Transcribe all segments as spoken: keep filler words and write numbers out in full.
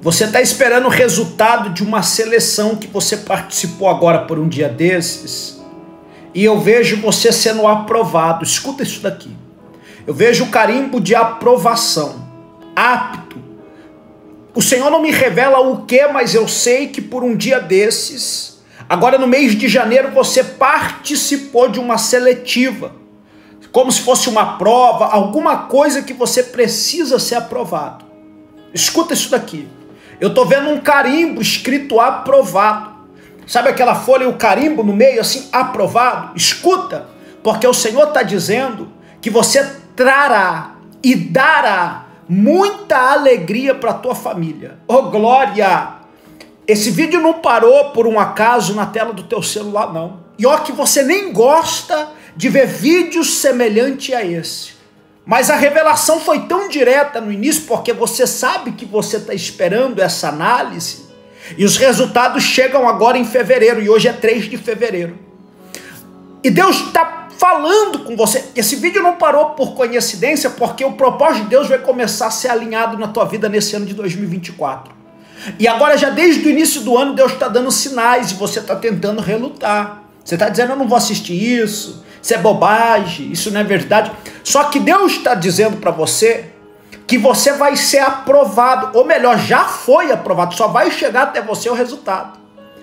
Você está esperando o resultado de uma seleção que você participou agora por um dia desses, e eu vejo você sendo aprovado. Escuta isso daqui. Eu vejo o carimbo de aprovação, apto. O Senhor não me revela o que, mas eu sei que por um dia desses, agora no mês de janeiro, você participou de uma seletiva, como se fosse uma prova, alguma coisa que você precisa ser aprovado. Escuta isso daqui. Eu estou vendo um carimbo escrito aprovado. Sabe aquela folha e o carimbo no meio assim, aprovado? Escuta, porque o Senhor está dizendo que você trará e dará muita alegria para a tua família. Oh, glória! Esse vídeo não parou por um acaso na tela do teu celular, não. E ó que você nem gosta de ver vídeos semelhantes a esse. Mas a revelação foi tão direta no início, porque você sabe que você está esperando essa análise, e os resultados chegam agora em fevereiro, e hoje é três de fevereiro. E Deus está falando com você. Esse vídeo não parou por coincidência, porque o propósito de Deus vai começar a ser alinhado na tua vida nesse ano de dois mil e vinte e quatro. E agora, já desde o início do ano, Deus está dando sinais, e você está tentando relutar. Você está dizendo, eu não vou assistir isso, isso é bobagem, isso não é verdade. Só que Deus está dizendo para você que você vai ser aprovado, ou melhor, já foi aprovado, só vai chegar até você o resultado.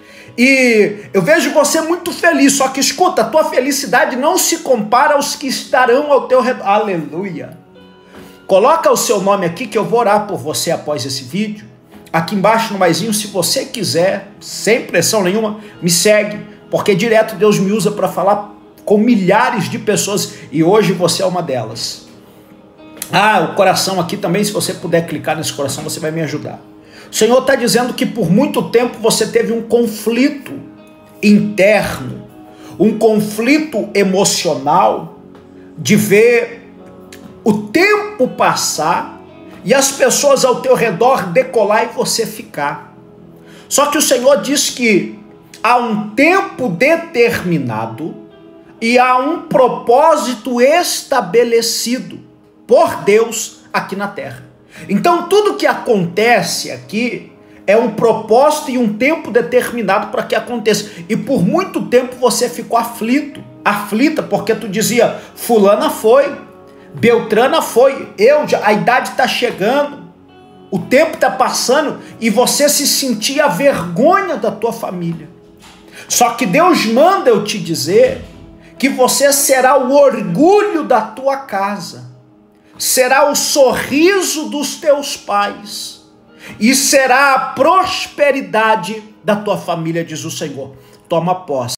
E eu vejo você muito feliz, só que escuta, a tua felicidade não se compara aos que estarão ao teu redor. Aleluia! Coloca o seu nome aqui que eu vou orar por você após esse vídeo. Aqui embaixo no maisinho, se você quiser, sem pressão nenhuma, me segue, porque direto Deus me usa para falar com milhares de pessoas, e hoje você é uma delas. Ah, o coração aqui também, se você puder clicar nesse coração, você vai me ajudar. O Senhor está dizendo que por muito tempo você teve um conflito interno, um conflito emocional, de ver o tempo passar e as pessoas ao teu redor decolar e você ficar. Só que o Senhor diz que há um tempo determinado e há um propósito estabelecido por Deus aqui na terra. Então tudo que acontece aqui é um propósito e um tempo determinado para que aconteça. E por muito tempo você ficou aflito, aflita, porque tu dizia, fulana foi, Beltrana foi, eu já, a idade está chegando, o tempo está passando, e você se sentia a vergonha da tua família. Só que Deus manda eu te dizer que você será o orgulho da tua casa, será o sorriso dos teus pais, e será a prosperidade da tua família, diz o Senhor. Toma posse.